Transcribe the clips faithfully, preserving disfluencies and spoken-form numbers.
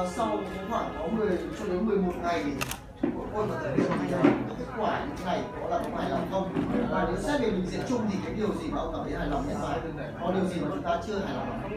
sau khoảng có mười cho đến mười một ngày thì bộ môn và thực hiện thì kết quả những ngày có là có hài lòng không? Và nếu xét về bình diện chung thì cái điều gì mà ông cảm thấy hài lòng nhất và có điều gì mà chúng ta chưa hài lòng không?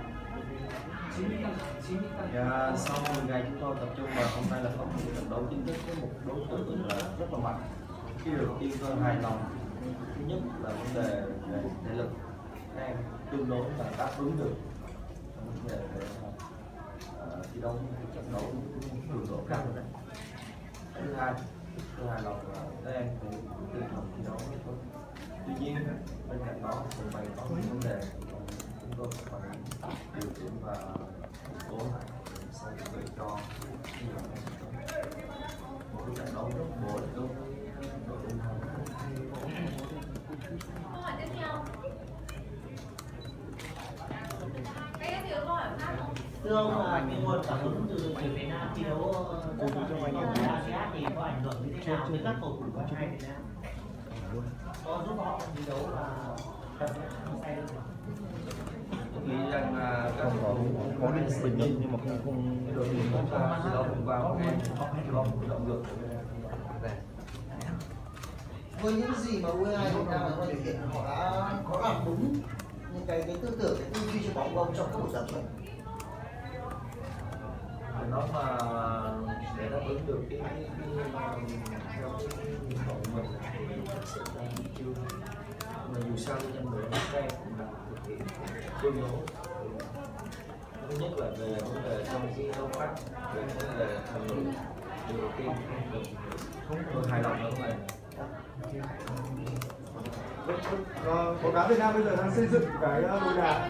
Dạ, sau mười ngày chúng tôi tập trung vào hôm nay là có một trận đấu chính thức với một đối thủ là rất là mạnh. Cái điều đầu tiên tôi hài lòng thứ nhất là vấn đề về thể lực, các em tương đối là đáp ứng được vấn đề về uh, thi đấu trận đấu cường độ cao đấy. Thứ hai, tôi hài lòng là các em cũng tinh thần thi đấu rất tốt. Tuy nhiên bên cạnh đó cũng phải có những vấn đề chúng tôi phải điều chỉnh và cố lại sẽ chuẩn bị cho một cái trận đấu rất bổ ích đối với đội tuyển Hàn. Câu hỏi tiếp theo. Cái em hiểu câu hỏi khác không? Thưa ông là cái nguồn cảm hứng từ tuyển Việt Nam thi đấu ở ASEAN thì có ảnh hưởng như thế nào đến các cầu thủ của hai Việt Nam? Có giúp họ thi đấu và tập luyện say hơn không? Tôi nghĩ rằng là các cầu thủ có định bình minh nhưng mà không không đội tuyển chúng ta thi đấu cũng vào có một động lực. Với những gì mà u hai hai Việt Nam đã thể hiện, họ đã có làm đúng những cái cái tư tưởng, cái tư duy cho bóng bóng trong các buổi tập luyện. Nó mà để đáp ứng được cái cái cái theo cái nguyện vọng của mình thì thật sự là chưa, mà dù sao đi chăng nữa các em cũng đã thực hiện tương đối. Thứ nhất là về vấn đề trong cái đấu pháp, về vấn đề thành lực, điều đầu tiên không tôi hài lòng ở này. bóng đá Việt Nam bây giờ đang xây dựng cái đôi đà.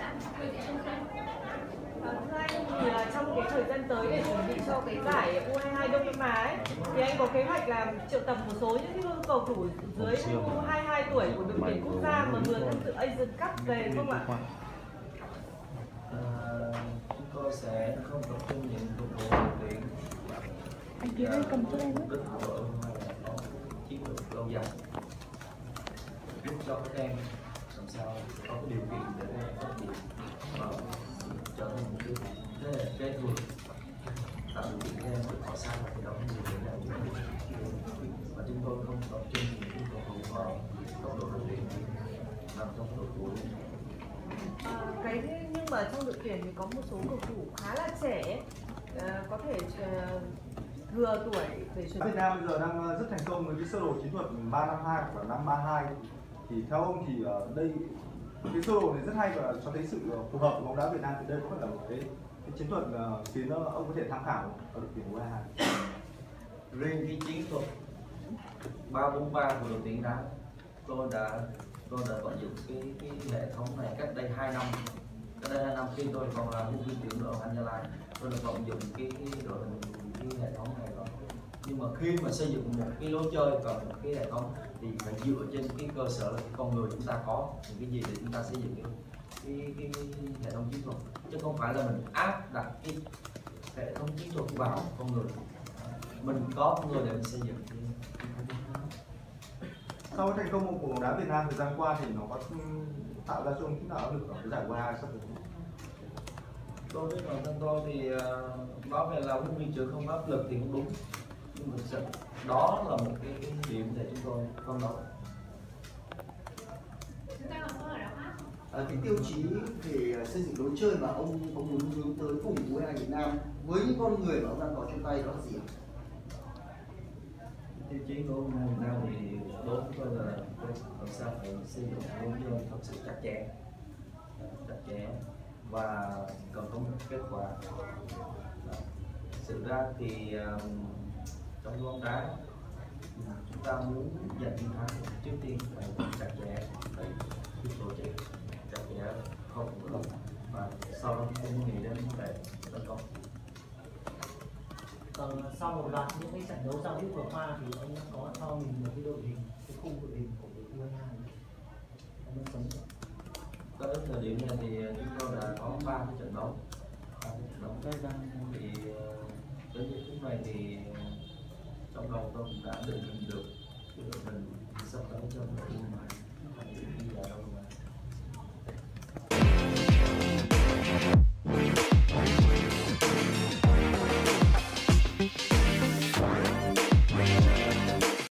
Thưa anh, thì uh, trong cái thời gian tới để chuẩn bị cho cái giải u hai hai Đông Nam Á ấy, thì anh có kế hoạch là triệu tập một số những cái cầu thủ dưới u hai hai tuổi của đội tuyển quốc gia mà vừa tham dự Asian Cup về không ạ? À, chúng tôi sẽ không tập trung những cầu thủ đội tuyển. Anh kia đây cầm cho em mục đích của đội là có chiến lược lâu dài, giúp cho các em làm sao có cái điều kiện để các em phát triển và trở thành một cái thế hệ kế thừa, tạo điều kiện các em được họ sang và thi đấu nhiều để làm và chúng tôi không tập trung những cầu thủ vào tốc độ đội tuyển nằm trong đội tuổi. À, cái nhưng mà trong đội tuyển thì có một số cầu thủ khá là trẻ, à, có thể uh, thừa tuổi để chuẩn bị. Việt Nam bây giờ đang rất thành công với cái sơ đồ chiến thuật ba năm hai hoặc là năm ba hai, thì theo ông thì đây cái sơ đồ này rất hay và cho thấy sự phù hợp của bóng đá Việt Nam, thì đây có phải là một cái, cái chiến thuật khiến ông có thể tham khảo ở đội tuyển u hai hai? Riêng cái chiến thuật ba bốn ba của đội tuyển đá, tôi đã tôi đã vận dụng cái cái hệ thống này cách đây hai năm. Cách đây hai năm khi tôi còn là huấn luyện viên tuyển đội Anh Gia Lai, tôi đã vận dụng cái cái đội cái hệ thống này rồi. Nhưng mà khi mà xây dựng một cái lối chơi và một cái hệ thống thì phải dựa trên cái cơ sở là cái con người chúng ta có những cái gì để chúng ta xây dựng cái cái, cái, cái hệ thống chiến thuật, chứ không phải là mình áp đặt cái hệ thống chiến thuật vào con người. Mình có con người để mình xây dựng. Sau thành công của bóng đá Việt Nam thời gian qua thì nó có tạo ra cho ông chút nào áp lực ở cái giải u hai hai sắp tới? Tôi với bản thân tôi thì uh, nói về là huấn luyện viên trưởng không áp lực thì cũng đúng, nhưng thực sự đó là một cái, cái điểm để chúng tôi phân đấu. Chúng ta còn câu hỏi nào khác không? À, cái tiêu chí về xây dựng lối chơi mà ông ông muốn hướng tới cùng u hai hai Việt Nam với những con người mà ông đang có trên tay đó là gì? Tiêu chí của u hai hai Việt Nam thì đối với tôi là làm sao phải xây dựng lối chơi thật sự chặt chẽ, chặt chẽ và cần có một kết quả. Thực ra thì um, trong bóng đá chúng ta muốn giành chiến thắng trước tiên phải chặt chẽ, phải biết tổ chức chặt chẽ, không không và sau đó không nghĩ đến vấn đề tấn công. Còn sau một loạt những cái trận đấu giao hữu vừa qua thì anh có cho mình một cái đội hình, cái khung đội hình của đội u hai hai anh muốn sống được. Tới thời điểm này thì chúng tôi đã có ba cái trận đấu, ba cái trận đấu thì tới giờ phút này thì trong đầu tôi cũng đã định hình được cái đội hình